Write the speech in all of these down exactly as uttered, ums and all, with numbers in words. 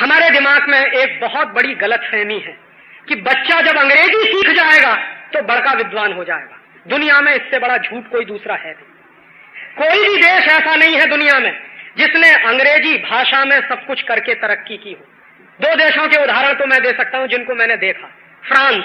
हमारे दिमाग में एक बहुत बड़ी गलतफहमी है कि बच्चा जब अंग्रेजी सीख जाएगा तो बड़का विद्वान हो जाएगा। दुनिया में इससे बड़ा झूठ कोई दूसरा है नहीं। कोई भी देश ऐसा नहीं है दुनिया में जिसने अंग्रेजी भाषा में सब कुछ करके तरक्की की हो। दो देशों के उदाहरण तो मैं दे सकता हूं जिनको मैंने देखा। फ्रांस,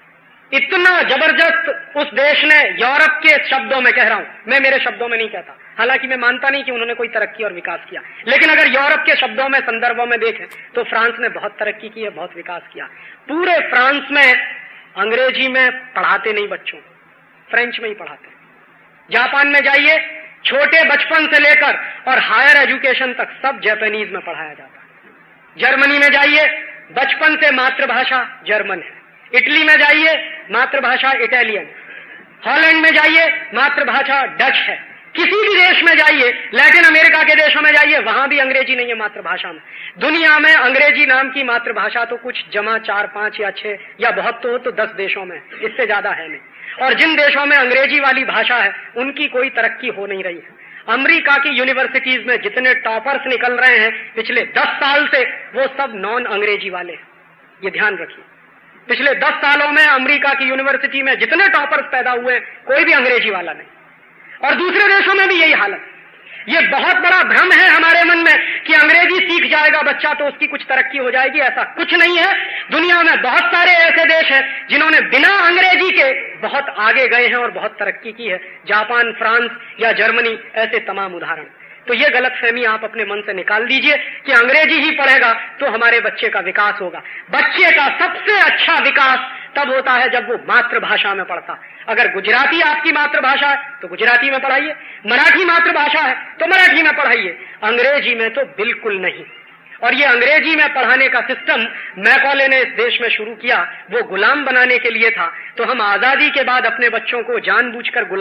इतना जबरदस्त उस देश ने, यूरोप के शब्दों में कह रहा हूं, मैं मेरे शब्दों में नहीं कहता, हालांकि मैं मानता नहीं कि उन्होंने कोई तरक्की और विकास किया, लेकिन अगर यूरोप के शब्दों में, संदर्भों में देखें तो फ्रांस ने बहुत तरक्की की है, बहुत विकास किया। पूरे फ्रांस में अंग्रेजी में पढ़ाते नहीं बच्चों, फ्रेंच में ही पढ़ाते। जापान में जाइए, छोटे बचपन से लेकर और हायर एजुकेशन तक सब जापानीज में पढ़ाया जाता है। जर्मनी में जाइए, बचपन से मातृभाषा जर्मन है। इटली में जाइए, मातृभाषा इटालियन। हॉलैंड में जाइए, मातृभाषा डच है। किसी भी देश में जाइए, लैटिन अमेरिका के देशों में जाइए, वहां भी अंग्रेजी नहीं है मातृभाषा में। दुनिया में अंग्रेजी नाम की मातृभाषा तो कुछ जमा चार पांच या छह या बहुत तो हो तो दस देशों में, इससे ज्यादा है नहीं। और जिन देशों में अंग्रेजी वाली भाषा है उनकी कोई तरक्की हो नहीं रही है। अमेरिका की यूनिवर्सिटीज में जितने टॉपर्स निकल रहे हैं पिछले दस साल से, वो सब नॉन अंग्रेजी वाले हैं, ये ध्यान रखिए। पिछले दस सालों में अमेरिका की यूनिवर्सिटी में जितने टॉपर्स पैदा हुए कोई भी अंग्रेजी वाला नहीं, और दूसरे देशों में भी यही हालत। ये बहुत बड़ा भ्रम है हमारे मन में कि अंग्रेजी सीख जाएगा बच्चा तो उसकी कुछ तरक्की हो जाएगी, ऐसा कुछ नहीं है। दुनिया में बहुत सारे ऐसे देश हैं जिन्होंने बिना अंग्रेजी के बहुत आगे गए हैं और बहुत तरक्की की है। जापान, फ्रांस या जर्मनी, ऐसे तमाम उदाहरण। तो ये गलतफहमी आप अपने मन से निकाल दीजिए कि अंग्रेजी ही पढ़ेगा तो हमारे बच्चे का विकास होगा। बच्चे का सबसे अच्छा विकास तब होता है जब वो मातृभाषा में पढ़ता। अगर गुजराती आपकी मातृभाषा है तो गुजराती में पढ़ाइए, मराठी मातृभाषा है तो मराठी में पढ़ाइए, अंग्रेजी में तो बिल्कुल नहीं। और ये अंग्रेजी में पढ़ाने का सिस्टम मैकॉले ने इस देश में शुरू किया, वो गुलाम बनाने के लिए था। तो हम आजादी के बाद अपने बच्चों को जानबूझकर गुलाम,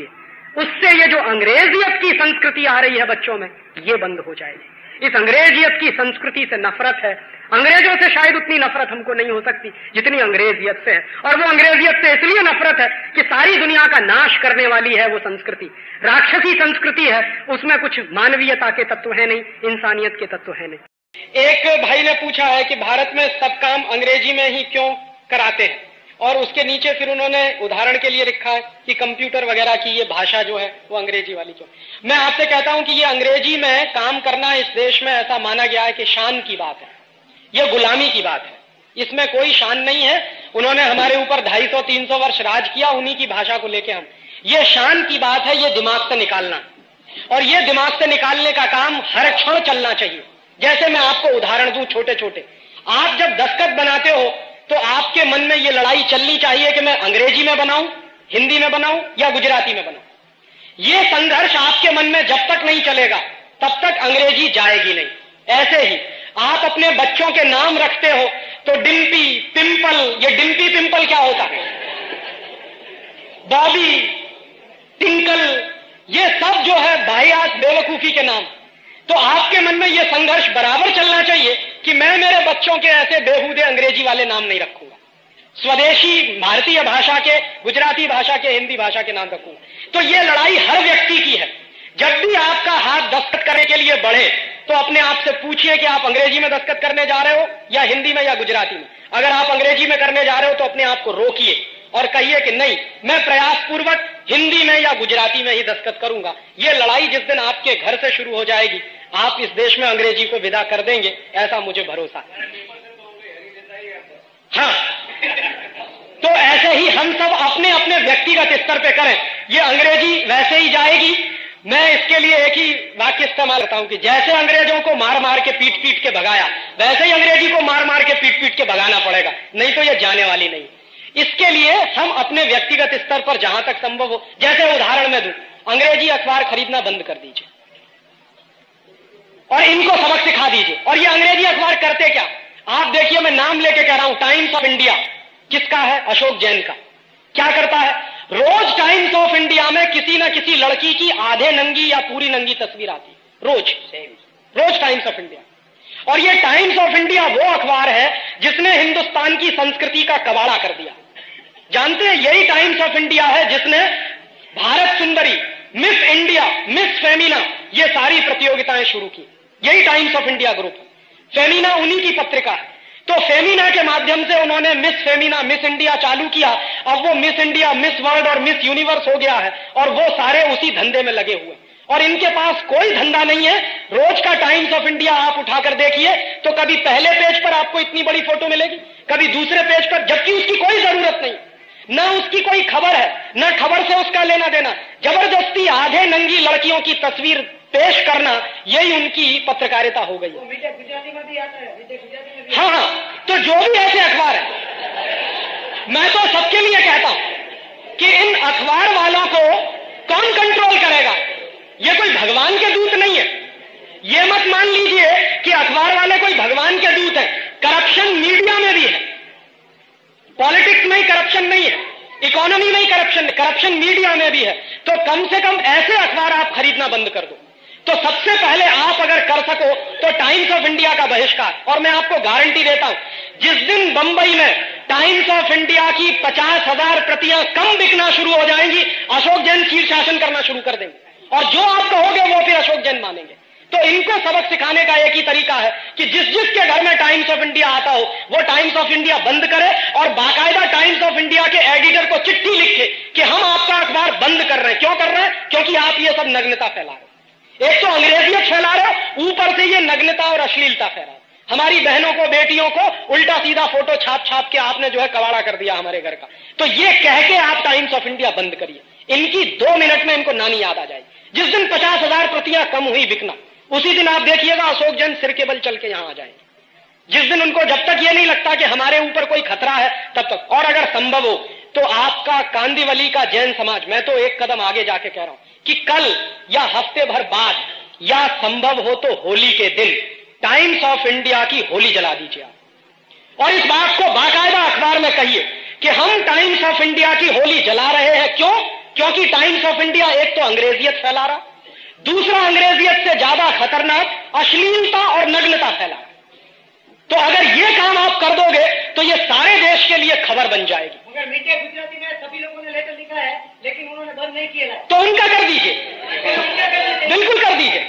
उससे ये जो अंग्रेजियत की संस्कृति आ रही है बच्चों में, ये बंद हो जाएगी। इस अंग्रेजियत की संस्कृति से नफरत है। अंग्रेजों से शायद उतनी नफरत हमको नहीं हो सकती जितनी अंग्रेजियत से है, और वो अंग्रेजियत से इसलिए नफरत है कि सारी दुनिया का नाश करने वाली है वो संस्कृति। राक्षसी संस्कृति है, उसमें कुछ मानवीयता के तत्व है नहीं, इंसानियत के तत्व है नहीं। एक भाई ने पूछा है कि भारत में सब काम अंग्रेजी में ही क्यों कराते हैं, और उसके नीचे फिर उन्होंने उदाहरण के लिए लिखा है कि कंप्यूटर वगैरह की ये भाषा जो है वो अंग्रेजी वाली क्यों। मैं आपसे कहता हूं कि ये अंग्रेजी में काम करना इस देश में ऐसा माना गया है कि शान की बात है, ये गुलामी की बात है, इसमें कोई शान नहीं है। उन्होंने हमारे ऊपर ढाई सौ तीन सौ वर्ष राज किया उन्हीं की भाषा को लेके हम, ये शान की बात है, ये दिमाग से निकालना, और ये दिमाग से निकालने का काम हर क्षण चलना चाहिए। जैसे मैं आपको उदाहरण दूं छोटे छोटे, आप जब दस्तखत बनाते हो तो आपके मन में ये लड़ाई चलनी चाहिए कि मैं अंग्रेजी में बनाऊं, हिंदी में बनाऊं या गुजराती में बनाऊं। ये संघर्ष आपके मन में जब तक नहीं चलेगा तब तक अंग्रेजी जाएगी नहीं। ऐसे ही आप अपने बच्चों के नाम रखते हो तो डिम्पी, पिंपल, ये डिम्पी पिंपल क्या होता है, बॉबी, टिंकल, ये सब जो है बाहियात बेवकूफी के नाम। तो आपके मन में यह संघर्ष बराबर चलना चाहिए कि मैं मेरे बच्चों के ऐसे बेहूदे अंग्रेजी वाले नाम नहीं रखूंगा, स्वदेशी भारतीय भाषा के, गुजराती भाषा के, हिंदी भाषा के नाम रखूंगा। तो यह लड़ाई हर व्यक्ति की है। जब भी आपका हाथ दस्तखत करने के लिए बढ़े तो अपने आप से पूछिए कि आप अंग्रेजी में दस्तखत करने जा रहे हो या हिंदी में या गुजराती में। अगर आप अंग्रेजी में करने जा रहे हो तो अपने आप को रोकिए और कहिए कि नहीं, मैं प्रयास पूर्वक हिंदी में या गुजराती में ही दस्तखत करूंगा। ये लड़ाई जिस दिन आपके घर से शुरू हो जाएगी, आप इस देश में अंग्रेजी को विदा कर देंगे, ऐसा मुझे भरोसा है। हाँ, तो ऐसे ही हम सब अपने अपने व्यक्तिगत स्तर पे करें, ये अंग्रेजी वैसे ही जाएगी। मैं इसके लिए एक ही वाक्य इस्तेमाल करता हूं कि जैसे अंग्रेजों को मार मार के पीट पीट के भगाया, वैसे ही अंग्रेजी को मार मार के पीट पीट के भगाना पड़ेगा, नहीं तो ये जाने वाली नहीं। इसके लिए हम अपने व्यक्तिगत स्तर पर जहां तक संभव हो, जैसे उदाहरण में दूं, अंग्रेजी अखबार खरीदना बंद कर दीजिए और इनको सबक सिखा दीजिए। और ये अंग्रेजी अखबार करते क्या, आप देखिए, मैं नाम लेके कह रहा हूं, टाइम्स ऑफ इंडिया किसका है, अशोक जैन का। क्या करता है, रोज टाइम्स ऑफ इंडिया में किसी ना किसी लड़की की आधे नंगी या पूरी नंगी तस्वीर आती, रोज रोज टाइम्स ऑफ इंडिया। और ये टाइम्स ऑफ इंडिया वो अखबार है जिसने हिंदुस्तान की संस्कृति का कबाड़ा कर दिया। जानते हैं, यही टाइम्स ऑफ इंडिया है जिसने भारत सुंदरी, मिस इंडिया, मिस फेमिना, ये सारी प्रतियोगिताएं शुरू की। यही टाइम्स ऑफ इंडिया ग्रुप है। फेमिना उन्हीं की पत्रिका है। तो फेमिना के माध्यम से उन्होंने मिस फेमिना, मिस इंडिया चालू किया। अब वो मिस इंडिया, मिस वर्ल्ड और मिस यूनिवर्स हो गया है और वो सारे उसी धंधे में लगे हुए। और इनके पास कोई धंधा नहीं है। रोज का टाइम्स ऑफ इंडिया आप उठाकर देखिए तो कभी पहले पेज पर आपको इतनी बड़ी फोटो मिलेगी, कभी दूसरे पेज पर, जबकि उसकी कोई जरूरत नहीं, ना उसकी कोई खबर है, ना खबर से उसका लेना देना। जबरदस्ती आधे नंगी लड़कियों की तस्वीर पेश करना, यही उनकी पत्रकारिता हो गई है। गुजराती में भी आता है। हाँ हाँ, तो जो भी ऐसे अखबार है, मैं तो सबके लिए कहता हूं कि इन अखबार वालों को कौन कंट्रोल करेगा? ये कोई भगवान के दूत नहीं है। ये मत मान लीजिए कि अखबार वाले कोई भगवान के दूत है। करप्शन मीडिया में भी है, पॉलिटिक्स में ही करप्शन नहीं है, इकोनॉमी में ही करप्शन, करप्शन मीडिया में भी है। तो कम से कम ऐसे अखबार आप खरीदना बंद कर दो। तो सबसे पहले आप अगर कर सको तो टाइम्स ऑफ इंडिया का बहिष्कार। और मैं आपको गारंटी देता हूं, जिस दिन बंबई में टाइम्स ऑफ इंडिया की पचास हजार प्रतियां कम बिकना शुरू हो जाएंगी, अशोक जैन शीर्षासन करना शुरू कर देंगे और जो आप कहोगे वो फिर अशोक जैन मानेंगे। तो इनको सबक सिखाने का एक ही तरीका है कि जिस जिसके घर में टाइम्स ऑफ इंडिया आता हो वो टाइम्स ऑफ इंडिया बंद करे और बाकायदा टाइम्स ऑफ इंडिया के एडिटर को चिट्ठी लिखे कि हम आपका अखबार बंद कर रहे हैं। क्यों कर रहे हैं? क्योंकि आप ये सब नग्नता फैला रहे हो। एक तो अंग्रेजियत फैला रहे हो, ऊपर से ये नग्नता और अश्लीलता फैला रहे हो। हमारी बहनों को, बेटियों को उल्टा सीधा फोटो छाप छाप के आपने जो है कबाड़ा कर दिया हमारे घर का। तो ये कह के आप टाइम्स ऑफ इंडिया बंद करिए। इनकी दो मिनट में इनको नानी याद आ जाएगी। जिस दिन पचास हजार प्रतियां कम हुई बिकना, उसी दिन आप देखिएगा अशोक जैन सिर के बल चल के यहां आ जाएंगे। जिस दिन उनको, जब तक ये नहीं लगता कि हमारे ऊपर कोई खतरा है तब तक। और अगर संभव हो तो आपका कांदिवली का जैन समाज, मैं तो एक कदम आगे जाके कह रहा हूं कि कल या हफ्ते भर बाद या संभव हो तो होली के दिन टाइम्स ऑफ इंडिया की होली जला दीजिए आप। और इस बात को बाकायदा अखबार में कहिए कि हम टाइम्स ऑफ इंडिया की होली जला रहे हैं। क्यों? क्योंकि टाइम्स ऑफ इंडिया एक तो अंग्रेजियत फैला रहा, दूसरा अंग्रेजियत से ज्यादा खतरनाक अश्लीलता और नग्नता फैला। तो अगर ये काम आप कर दोगे तो ये सारे देश के लिए खबर बन जाएगी। मगर मीडिया गुजराती में सभी लोगों ने लेटर लिखा है लेकिन उन्होंने बंद नहीं किया है। तो उनका कर दीजिए, बिल्कुल कर दीजिए।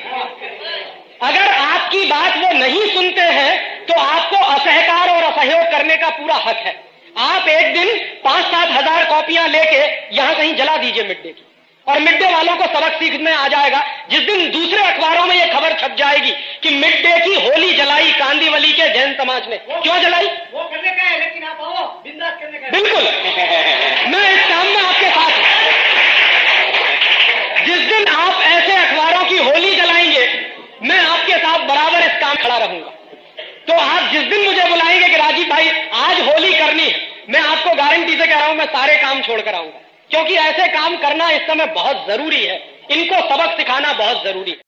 अगर आपकी बात वो नहीं सुनते हैं तो आपको असहकार और असहयोग करने का पूरा हक है। आप एक दिन पांच सात हजार कॉपियां लेके यहां कहीं जला दीजिए मिड डे की, और मिड डे वालों को सबक सीखने आ जाएगा। जिस दिन दूसरे अखबारों में यह खबर छप जाएगी कि मिड डे की होली जलाई कांदिवली के जैन समाज ने, क्यों जलाई? वो करने का है, लेकिन आप आओ बिंदास करने का है। बिल्कुल, मैं इस काम में आपके साथ हूं। जिस दिन आप ऐसे अखबारों की होली जलाएंगे, मैं आपके साथ बराबर इस काम खड़ा रहूंगा। तो आप जिस दिन मुझे बुलाएंगे कि राजीव भाई आज होली करनी है, मैं आपको गारंटी से कह रहा हूं मैं सारे काम छोड़कर आऊंगा। क्योंकि ऐसे काम करना इस समय बहुत जरूरी है, इनको सबक सिखाना बहुत जरूरी है।